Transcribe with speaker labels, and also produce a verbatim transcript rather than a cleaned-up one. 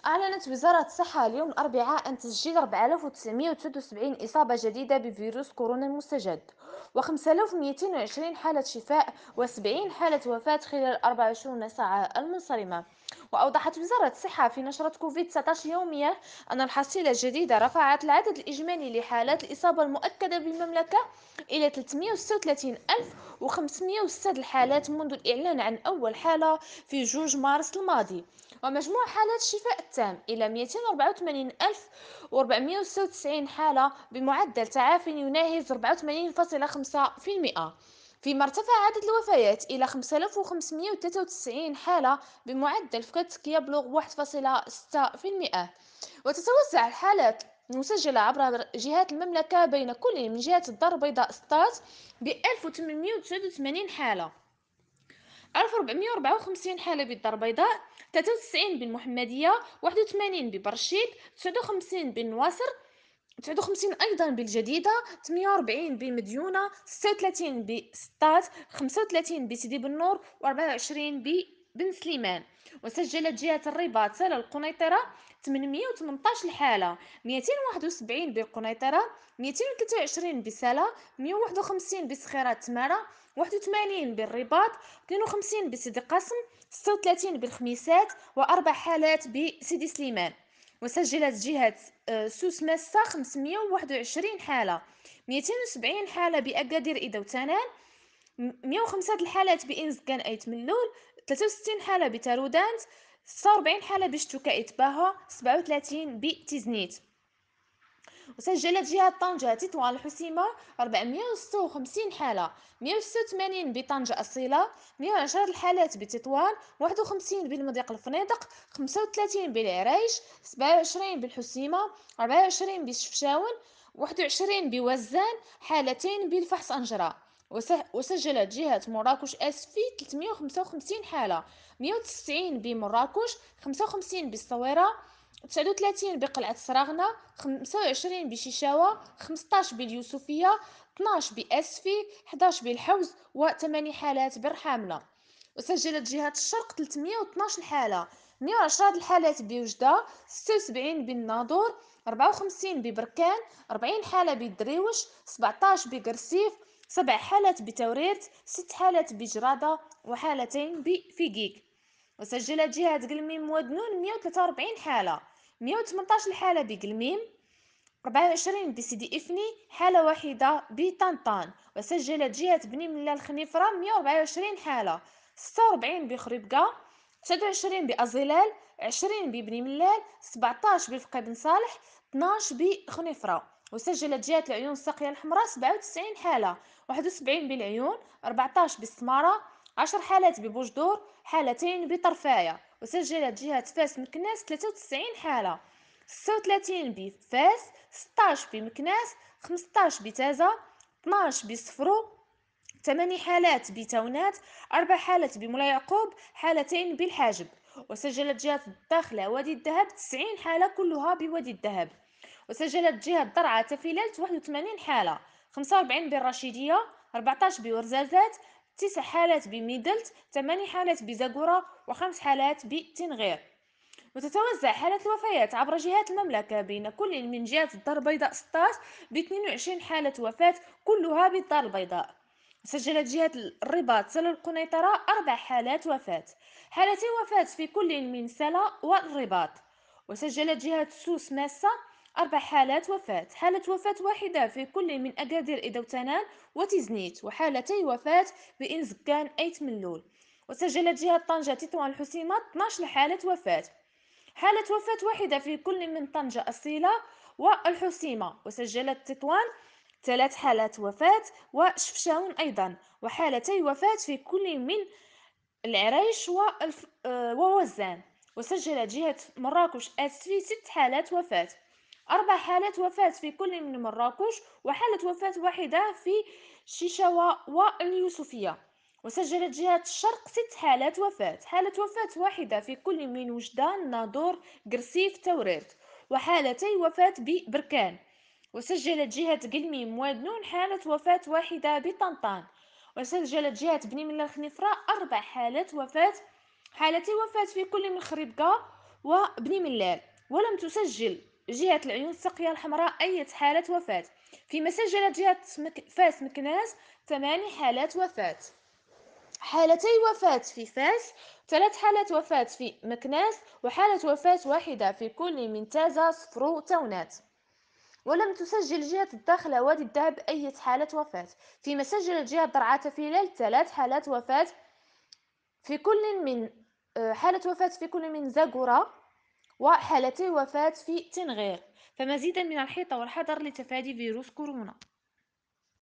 Speaker 1: أعلنت وزارة الصحة اليوم الأربعاء عن تسجيل أربعة آلاف وتسعمائة وثلاثة وسبعين إصابة جديدة بفيروس كورونا المستجد، و5220 حالة شفاء، و70 حالة وفاة خلال أربع وعشرين ساعة المنصرمة. وأوضحت وزارة الصحة في نشرة كوفيد تسعة عشر يومية أن الحصيلة الجديدة رفعت العدد الإجمالي لحالات الإصابة المؤكدة بالمملكة إلى ثلاثمائة وستة وثلاثين ألف وخمسمائة وستة الحالات منذ الإعلان عن أول حالة في جوج مارس الماضي، ومجموع حالات الشفاء التام إلى مئتين وأربعة وثمانين ألف وأربعمائة وستة وتسعين حالة بمعدل تعافٍ يناهز أربعة وثمانين فاصلة خمسة بالمئة. فيما ارتفع عدد الوفيات إلى خمسة آلاف وخمسمائة وثلاثة وتسعين حالة بمعدل فتك يبلغ واحد فاصلة ستة بالمئة. وتتوزع الحالات المسجلة عبر جهات المملكة بين كل من جهة الدار البيضاء ستات ب ألف وثمانمائة وتسعة وثمانين حالة، ألف وأربعمائة وأربعة وخمسين حالة بالدار البيضاء، ثلاثة وتسعين بالمحمدية، واحد وثمانين ببرشيد، تسعة وخمسين بالنواصر، تسعة وخمسين أيضا بالجديدة، ثمانية وأربعين بمديونة، ستة وثلاثين بسطات، خمسة وثلاثين بسيدي بنور، وأربعة وعشرين ببن سليمان. وسجلت جهة الرباط سلا القنيطرة ثمانمائة وثمانية عشر حالة، مئتين وواحد وسبعين بالقنيطرة، مئتين وثلاثة وعشرين بسلا، مئة وواحد وخمسين بسخيرة تمارة، واحد وثمانين بالرباط، اثنين وخمسين بسيدي قاسم، ستة وثلاثين بالخميسات، وأربع حالات بسيدي سليمان. وسجلت جهة آه، سوس ماسة خمسمائة وواحد وعشرين حالة، مئتين وسبعين حالة بأكادير إيدا وتنان، مئة وخمسة الحالات بإنزكان أيت ملول، ثلاثة وستين حالة بتارودانت، ستة وأربعين حالة بشتوكا إتباها، سبعة وثلاثين بتيزنيت. وسجلت جهة طنجة تطوان الحسيمة أربعمائة وستة وخمسين حالة، مئة وستة وثمانين بطنجة أصيلة، مئة وعشرة الحالات بتطوان، واحد وخمسين بالمضيق الفنيدق، خمسة وثلاثين بالعريش، سبعة وعشرين بالحسيمة، أربعة وعشرين بشفشاون، واحد وعشرين بوزان، حالتين بالفحص أنجرة. وسجلت جهة مراكش أسفي ثلاثمائة وخمسة وخمسين حالة، مئة وتسعين بمراكش، خمسة وخمسين بالصويرة، تسعة وثلاثين بقلعة سراغنة، خمسة وعشرين بشيشاوة، خمسطاش باليوسفية، اثناش بأسفي، حداش بالحوز، وثماني حالات برحاملة. وسجلت جهة الشرق ثلاثمائة واثناش حالة، مئة وعشرة الحالات بوجدة، ستة وسبعين بالناظور، أربعة وخمسين ببركان، أربعين حالة بالدريوش، سبعطاش بقرسيف، سبع حالات بتوريرت، ست حالات بجرادة، وحالتين بفيقيق. وسجلت جهة قلميم ودنون مئة وثلاثة وأربعين حالة، مئة وثمانية عشر حالة بقلميم، أربعة وعشرين بسيدي إفني، حالة واحدة بطنطان. وسجلت جهة بني ملال الخنيفرة مئة وأربعة وعشرين حالة، ستة وأربعين بخريبكة، تسعة وعشرين بأزيلال، عشرين ببني ملال، سبعطاش بفقي بن صالح، اثناش بخنيفرة. وسجلت جهة العيون الساقية الحمراء سبعة وتسعين حالة، واحد وسبعين بالعيون، أربعطاش بالسمارة، عشر حالات ببوجدور، حالتين بطرفاية. وسجلت جهة فاس مكناس ثلاثة وتسعين حالة، ستة وثلاثين بفاس، ستاش بمكناس، خمسطاش بتازة، اثناش بصفرو، ثماني حالات بتونات، أربع حالات بمولا يعقوب، حالتين بالحاجب. وسجلت جهة الداخلة وادي الذهب تسعين حالة كلها بوادي الذهب. وسجلت جهة درعا تفيلات واحد وثمانين حالة، خمسة وأربعين بالرشيدية، أربعطاش بورزازات، تسع حالات بميدلت، ثماني حالات بزاقورة، وخمس حالات بتنغير. وتتوزع حالة الوفيات عبر جهات المملكة بين كل من جهة الدار البيضاء ستة ب اثنين وعشرين حالة وفاة كلها بالدار البيضاء. سجلت جهة الرباط سلا القنيطرة أربع حالات وفاة، حالتين وفاة في كل من سلا والرباط. وسجلت جهة سوس ماسة أربع حالات وفاة، حالة وفاة واحدة في كل من أكادير إدوتنان وتزنيت، وحالتي وفاة بإنزكان أيت ملول. وسجلت جهة طنجة تطوان الحسيمة اثنتا عشرة حالة وفاة، حالة وفاة واحدة في كل من طنجة أصيلة والحسيمة. وسجلت تطوان ثلاث حالات وفاة، وشفشاون أيضا، وحالتي وفاة في كل من العريش والف... آه، ووزان. وسجلت جهة مراكش أسفي ست حالات وفاة، أربع حالات وفاة في كل من مراكش، وحالة وفاة واحدة في شيشاوة واليوسفية. وسجلت جهة الشرق ست حالات وفاة، حالة وفاة واحدة في كل من وجدان، ناظور، قرسيف، توريرت، وحالتي وفاة ببركان. وسجلت جهة قلميم ودنون حالة وفاة واحدة بطنطان. وسجلت جهة بني ملا الخنيفرة أربع حالات وفاة، حالتي وفاة في كل من خريبكة وبني ملال. ولم تسجل جهة العيون السقية الحمراء أي حالة وفاة، فيما سجلت جهة مك- فاس مكناس ثماني حالات وفاة. حالتي وفاة في فاس، ثلاث حالات وفاة في مكناس، وحالة وفاة واحدة في كل من تازة صفرو تونات. ولم تسجل جهة الداخلة وادي الذهب أي حالة وفاة، فيما سجلت جهة درعا فيلال ثلاث حالات وفاة في كل من آه، حالة وفاة في كل من زاغورا، وحالتي وفاة في تنغير. فمزيدا من الحيطة والحذر لتفادي فيروس كورونا.